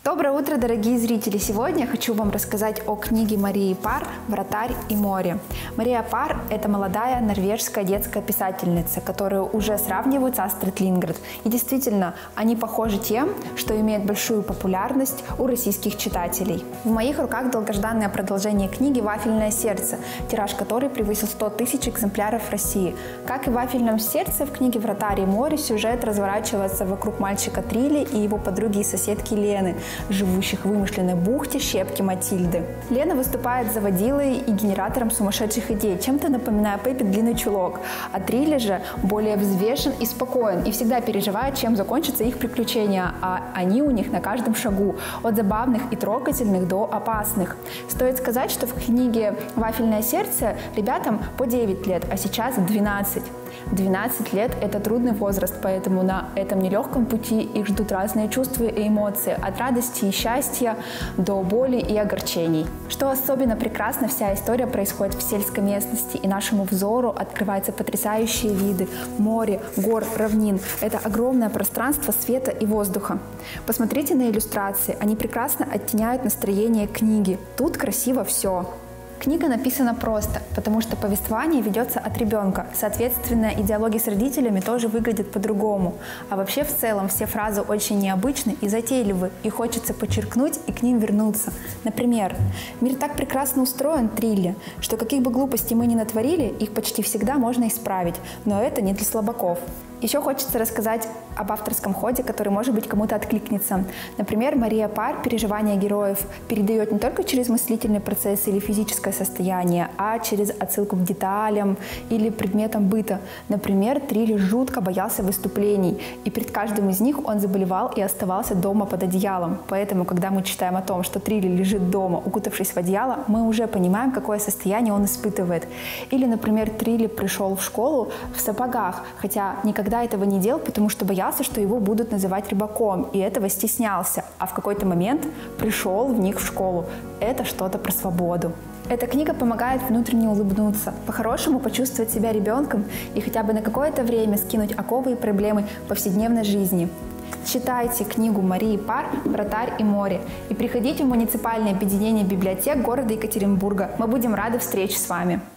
Доброе утро, дорогие зрители! Сегодня я хочу вам рассказать о книге Марии Парр «Вратарь и море». Мария Парр – это молодая норвежская детская писательница, которую уже сравнивают с Астрид Линдгрен. И действительно, они похожи тем, что имеют большую популярность у российских читателей. В моих руках долгожданное продолжение книги «Вафельное сердце», тираж которой превысил 100 тысяч экземпляров в России. Как и в «Вафельном сердце», в книге «Вратарь и море» сюжет разворачивается вокруг мальчика Трилли и его подруги и соседки Лены, живущих в вымышленной бухте щепки Матильды. Лена выступает заводилой и генератором сумасшедших идей, чем-то напоминая Пеппи длинный чулок, а Трилли же более взвешен и спокоен и всегда переживает, чем закончатся их приключения, а они у них на каждом шагу, от забавных и трогательных до опасных. Стоит сказать, что в книге «Вафельное сердце» ребятам по 9 лет, а сейчас 12. 12 лет – это трудный возраст, поэтому на этом нелегком пути их ждут разные чувства и эмоции, от радости и счастья до боли и огорчений. Что особенно прекрасно, вся история происходит в сельской местности, и нашему взору открываются потрясающие виды море, гор, равнин. Это огромное пространство света и воздуха. Посмотрите на иллюстрации, они прекрасно оттеняют настроение книги. Тут красиво все. Книга написана просто, потому что повествование ведется от ребенка. Соответственно, и диалоги с родителями тоже выглядят по-другому. А вообще, в целом, все фразы очень необычны и затейливы, и хочется подчеркнуть и к ним вернуться. Например, «Мир так прекрасно устроен, Трилли, что каких бы глупостей мы ни натворили, их почти всегда можно исправить, но это не для слабаков». Еще хочется рассказать об авторском ходе, который, может быть, кому-то откликнется. Например, Мария Парр переживания героев передает не только через мыслительный процесс или физическое состояние, а через отсылку к деталям или предметам быта. Например, Трилли жутко боялся выступлений, и перед каждым из них он заболевал и оставался дома под одеялом. Поэтому, когда мы читаем о том, что Трилли лежит дома, укутавшись в одеяло, мы уже понимаем, какое состояние он испытывает. Или, например, Трилли пришел в школу в сапогах, хотя никогда этого не делал, потому что боялся, что его будут называть рыбаком, и этого стеснялся, а в какой-то момент пришел в них в школу. Это что-то про свободу. Эта книга помогает внутренне улыбнуться, по-хорошему почувствовать себя ребенком и хотя бы на какое-то время скинуть оковы и проблемы повседневной жизни. Читайте книгу Марии Парр «Вратарь и море» и приходите в муниципальное объединение библиотек города Екатеринбурга. Мы будем рады встрече с вами.